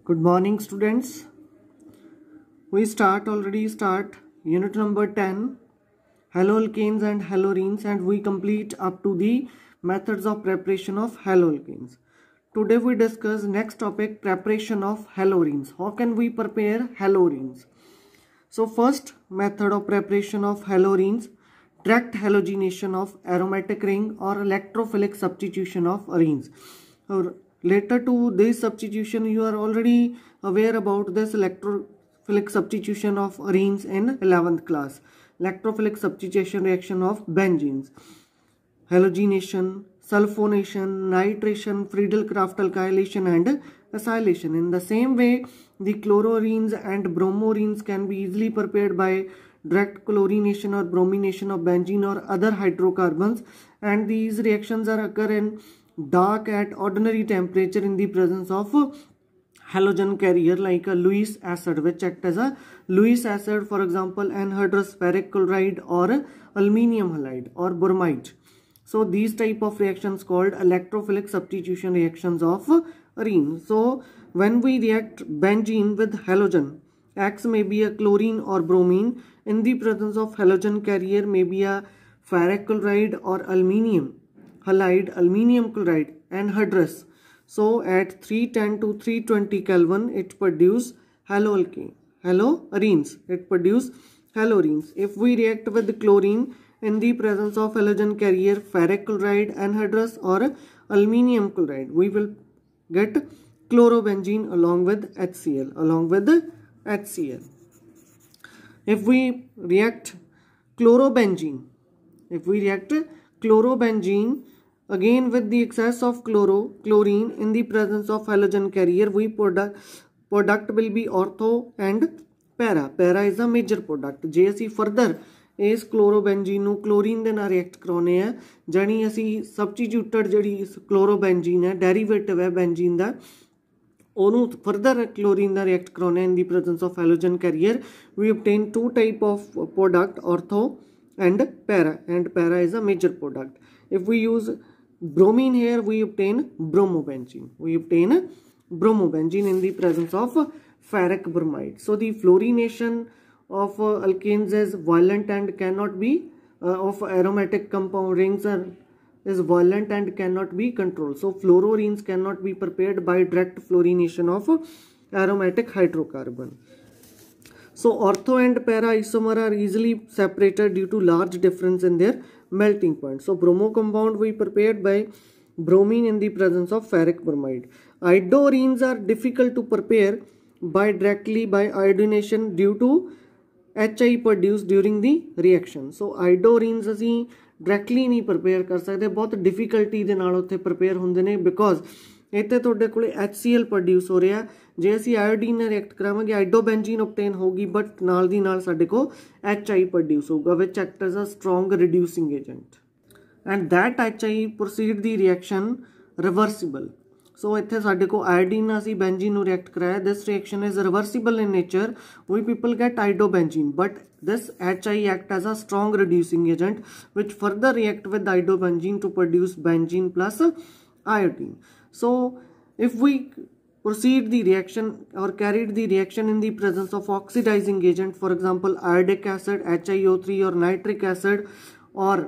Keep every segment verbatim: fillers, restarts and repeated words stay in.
Good morning, students. We start already start unit number ten, haloalkanes and haloarenes, and we complete up to the methods of preparation of haloalkanes. Today we discuss next topic, preparation of haloarenes. How can we prepare haloarenes? So first method of preparation of haloarenes, direct halogenation of aromatic ring or electrophilic substitution of arenes. Or later to this substitution, you are already aware about this electrophilic substitution of arenes in eleventh class. Electrophilic substitution reaction of benzenes. Halogenation, sulfonation, nitration, Friedel-Crafts alkylation and acylation. In the same way, the chloroarenes and bromoarenes can be easily prepared by direct chlorination or bromination of benzene or other hydrocarbons, and these reactions are occur in dark at ordinary temperature in the presence of halogen carrier like a Lewis acid, which act as a Lewis acid, for example anhydrous ferric chloride or aluminium halide or bromide. So these type of reactions called electrophilic substitution reactions of arene. So when we react benzene with halogen, X may be a chlorine or bromine, in the presence of halogen carrier may be a ferric chloride or aluminium halide, aluminium chloride, anhydrous. So at three ten to three twenty Kelvin it produce haloalkane, haloarenes. It produce haloarenes. If we react with chlorine in the presence of halogen carrier, ferric chloride, anhydrous or aluminium chloride, we will get chlorobenzene along with HCl, along with the HCl. If we react chlorobenzene, if we react chlorobenzene again with the excess of chloro, chlorine in the presence of halogen carrier, we product product will be ortho and para. Para is a major product. ਜੇ ਅਸੀਂ further ਇਸ chlorobenzene ਨੂੰ chlorine ਦੇ ਨਾਲ react ਕਰਾਉਨੇ ਆ, ਜਾਨੀ ਅਸੀਂ substituted ਜਿਹੜੀ chlorobenzene ਹੈ, derivative ਹੈ benzene ਦਾ, ਉਹਨੂੰ further chlorine the react ਕਰਾਉਨੇ in the presence of halogen carrier, we obtain two type of product, ortho and para, and para is a major product. If we use bromine here, we obtain bromobenzene. We obtain bromobenzene in the presence of ferric bromide. So the fluorination of uh, alkanes is violent and cannot be uh, of aromatic compound rings are is violent and cannot be controlled. So fluoroarenes cannot be prepared by direct fluorination of uh, aromatic hydrocarbon. So ortho and para isomer are easily separated due to large difference in their melting point. So bromo compound we prepared by bromine in the presence of ferric bromide. Iodoarenes are difficult to prepare by directly by iodination due to H I produced during the reaction. So iodoarenes ਅਸੀਂ directly ਨਹੀਂ prepare ਕਰ ਸਕਦੇ, ਬਹੁਤ difficulty ਦੇ ਨਾਲ ਉੱਥੇ prepare ਹੁੰਦੇ ਨੇ, because ਇੱਥੇ ਤੁਹਾਡੇ ਕੋਲੇ H C l produce ਹੋ ਰਿਹਾ. ਜੇ ਅਸੀਂ iodine ਨਾਲ react ਕਰਾਵਾਂਗੇ iodobenzene obtain ਹੋਗੀ, but ਨਾਲ ਦੀ ਨਾਲ ਸਾਡੇ ਕੋ H I produce ਹੋਊਗਾ, which act as a strong reducing agent, and that H I proceed the reaction reversible. So ਇੱਥੇ ਸਾਡੇ ਕੋ iodine ਨਾਲ ਅਸੀਂ benzene ਨੂੰ react ਕਰਾਇਆ, this reaction is reversible in nature, we people get iodobenzene, but this H I act as a strong reducing agent which further react with iodobenzene to produce benzene plus iodine. So if we proceed the reaction or carried the reaction in the presence of oxidizing agent, for example iodic acid, H I O three, or nitric acid or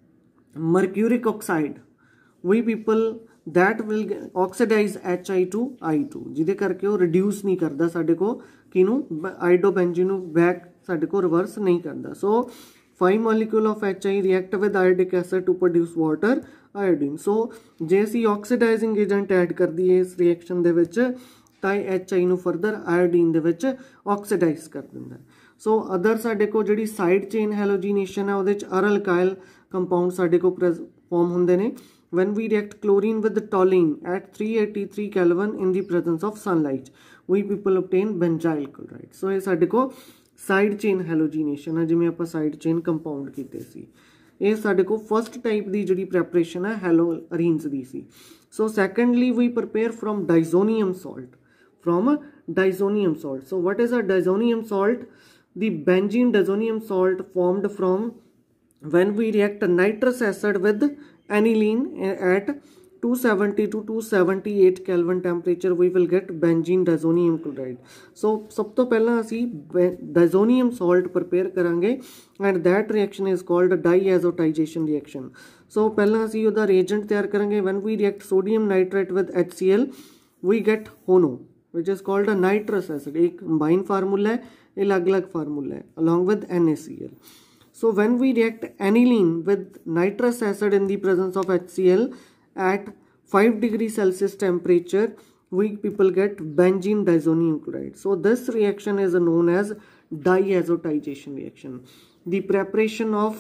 mercuric oxide, we people that will oxidize H I to I two, ਜਿਹਦੇ ਕਰਕੇ ਉਹ reduce ਨਹੀਂ ਕਰਦਾ ਸਾਡੇ ਕੋ ਕਿਨੂੰ iodobenzene ਨੂੰ back ਸਾਡੇ ਕੋ reverse ਨਹੀਂ ਕਰਦਾ. So five molecule of H I react with iodic acid to produce water iodine. So ਜੇ ਅਸੀਂ oxidizing agent add ਕਰ ਦਈਏ ਇਸ reaction ਦੇ ਵਿੱਚ ਤਾਂ H I ਨੂੰ further iodine ਦੇ ਵਿੱਚ oxidize ਕਰ ਦਿੰਦਾ. So other ਸਾਡੇ ਕੋ ਜਿਹੜੀ side chain halogenation ਹੈ ਉਹਦੇ ਚ aryl compound ਸਾਡੇ ਕੋ form ਹੁੰਦੇ ਨੇ when we react chlorine with toluene at three eighty-three Kelvin in the presence of sunlight, we people obtain benzyl chloride. So ਇਹ ਸਾਡੇ ਕੋ side chain halogenation है, जिमें ਆਪਾਂ side chain compound कीते सी. ਇਹ ਸਾਡੇ ਕੋ first type ਦੀ ਜਿਹੜੀ preparation है haloarenes the C. So secondly we prepare from disonium salt, from disonium salt. So what is a disonium salt? The benzene disonium salt formed from when we react nitrous acid with aniline at two seventy to two seventy-eight Kelvin temperature we will get benzene diazonium chloride. So सब तो पहला असी diazonium salt prepare करांगे and that reaction is called diazotization reaction. So पहला असी उदा reagent तैयार करेंगे. When we react sodium nitrate with H C l we get HONO which is called a nitrous acid. एक combined formula है, एक अलग-अलग formula है along with NaCl. So when we react aniline with nitrous acid in the presence of H C l at five degree Celsius temperature, we people get benzene diazonium chloride. So this reaction is known as diazotization reaction. The preparation of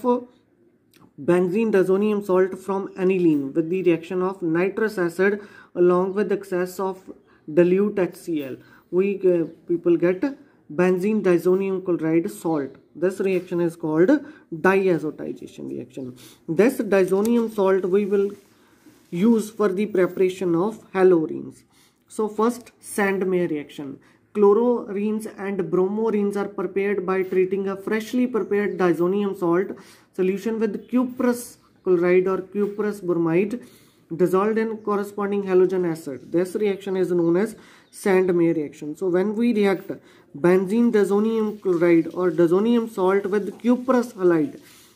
benzene diazonium salt from aniline with the reaction of nitrous acid along with excess of dilute H C l, we uh, people get benzene diazonium chloride salt. This reaction is called diazotization reaction. This diazonium salt we will use for the preparation of halorenes. So first, Sandmeyer reaction. Chlororenes and bromorenes are prepared by treating a freshly prepared diazonium salt solution with cuprous chloride or cuprous bromide dissolved in corresponding halogen acid. This reaction is known as Sandmeyer reaction. So when we react benzene diazonium chloride or diazonium salt with cuprous halide,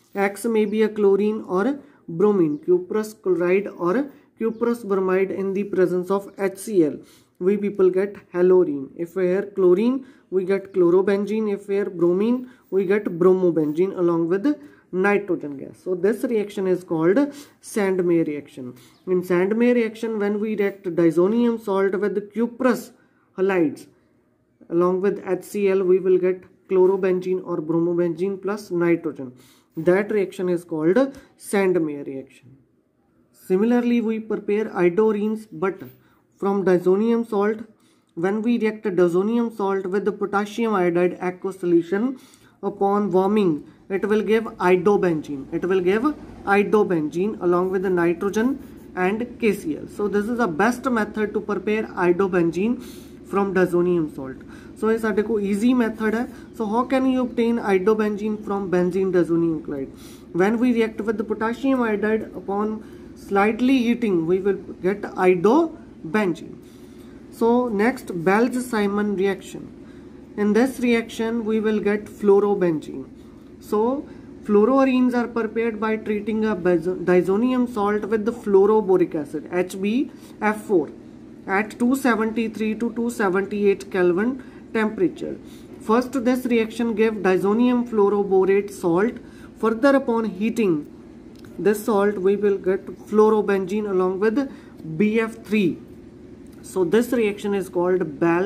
X may be a chlorine or bromine, cuprous chloride or cuprous bromide in the presence of H C l, we people get halorene. If we have chlorine, we get chlorobenzene. If we have bromine, we get bromobenzene along with nitrogen gas. So this reaction is called Sandmeyer reaction. In Sandmeyer reaction, when we react diazonium salt with cuprous halides along with H C l, we will get chlorobenzene or bromobenzene plus nitrogen. That reaction is called Sandmeyer reaction. Similarly, we prepare iodorenes but from diazonium salt. When we react diazonium salt with the potassium iodide aqueous solution, upon warming, it will give iodobenzene. It will give iodobenzene along with the nitrogen and K C l. So this is the best method to prepare iodobenzene from diazonium salt. So this is a easy method hai. So how can you obtain iodobenzene from benzene diazonium chloride? When we react with the potassium iodide, upon slightly heating, we will get iodobenzene. So next, Belz-Simon reaction. In this reaction, we will get fluorobenzene. So fluororenes are prepared by treating a diazonium salt with the fluoroboric acid H B F four at two seventy-three to two seventy-eight Kelvin temperature. First, this reaction gives diazonium fluoroborate salt. Further, upon heating this salt, we will get fluorobenzene along with B F three. So this reaction is called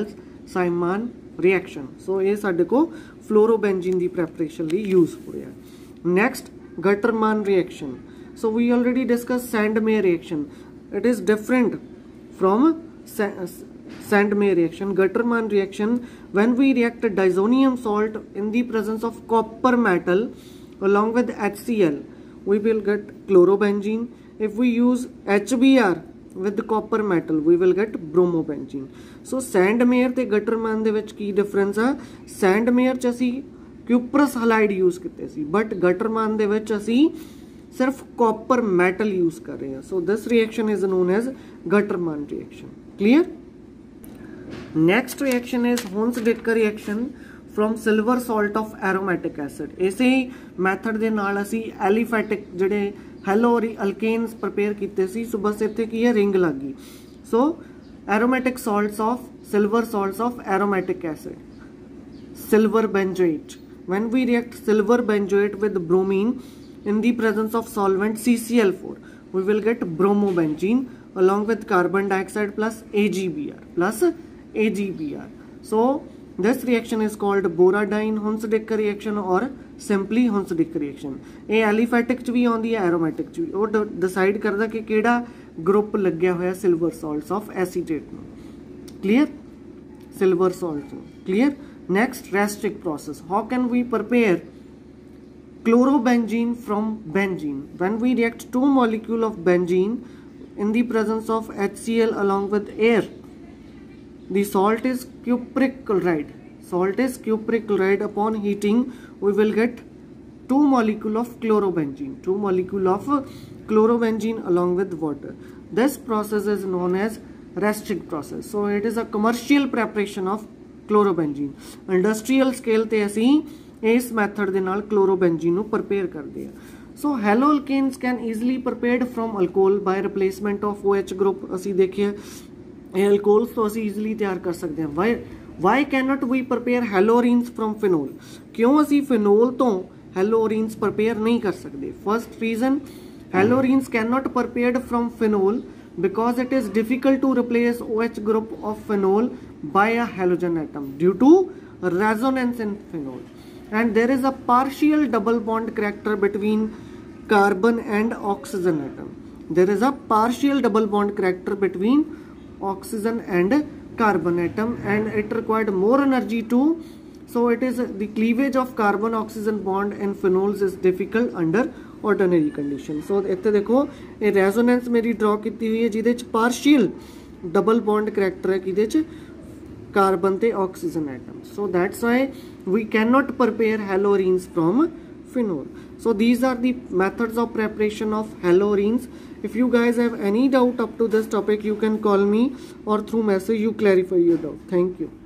Belz-Simon reaction. So this is fluorobenzene the preparation use for it. Next, Guttermann reaction. So we already discussed Sandmeyer reaction. It is different from Sandmeyer reaction. Guttermann reaction, when we react diazonium salt in the presence of copper metal along with H C l, we will get chlorobenzene. If we use H B r with the copper metal, we will get bromobenzene. So Sandmeyer te Guttermann de vich ki difference hai? Sandmeyer ch asi cuprous halide use kitte si, but Guttermann de vich asi sirf copper metal use kar rahe hain. So this reaction is known as Guttermann reaction. Clear? Next reaction is Hunsditker reaction from silver salt of aromatic acid. ऐसे method ਦੇ ਨਾਲ ਅਸੀਂ aliphatic ਜਿਹੜੇ hello alkanes prepare ਕੀਤੇ ਸੀ. ਸੋ ਬਸ ਇੱਥੇ ਕੀ ਹੈ, ring ਲੱਗ ਗਈ. So aromatic salts of silver salts of aromatic acid, silver benzoate. When we react silver benzoate with bromine in the presence of solvent C C l four, we will get bromobenzene along with carbon dioxide plus A G B R plus A G B R. So this reaction is called Borodine-Hunsditker reaction or simply Hunsditker reaction. ये aliphatic च भी आउंदी है, aromatic च भी. वो decide करदा कि केड़ा group लग्या होया silver salts of acetate में. Clear? Silver salts. Clear? Next, Rastrick process. How can we prepare chlorobenzene from benzene? When we react two molecule of benzene in the presence of H C l along with air, the salt is cupric chloride. Salt is cupric chloride. Upon heating, we will get two molecule of chlorobenzene. Two molecule of chlorobenzene along with water. This process is known as Rastrick process. So it is a commercial preparation of chlorobenzene. Industrial scale ਤੇ ਅਸੀਂ ਇਸ method ਦੇ ਨਾਲ chlorobenzene ਨੂੰ prepare ਕਰਦੇ ਹਾਂ. So haloalkanes can easily prepared from alcohol by replacement of OH group. ਅਸੀਂ ਦੇਖਿਆ ਇਹ alcohols ਤੋਂ ਅਸੀਂ easily ਤਿਆਰ ਕਰ ਸਕਦੇ ਹਾਂ. Why why cannot we prepare haloarenes from phenol? ਕਿਉਂ ਅਸੀਂ phenol ਤੋਂ haloarenes prepare ਨਹੀਂ ਕਰ ਸਕਦੇ? First reason, haloarenes cannot prepared from phenol because it is difficult to replace OH group of phenol by a halogen atom due to resonance in phenol, and there is a partial double bond character between carbon and oxygen atom. There is a partial double bond character between oxygen and carbon atom, and it required more energy to, so it is the cleavage of carbon oxygen bond in phenols is difficult under ordinary condition. So ਇੱਥੇ ਦੇਖੋ ਇਹ resonance ਮੇਰੀ draw ਕੀਤੀ ਹੋਈ ਹੈ ਜਿਹਦੇ ਚ partial double bond character ਹੈ ਕਿਹਦੇ ਚ carbon ਤੇ oxygen atom. So that's why we cannot prepare haloarenes from phenol. So these are the methods of preparation of haloarenes. If you guys have any doubt up to this topic, you can call me or through message you clarify your doubt. Thank you.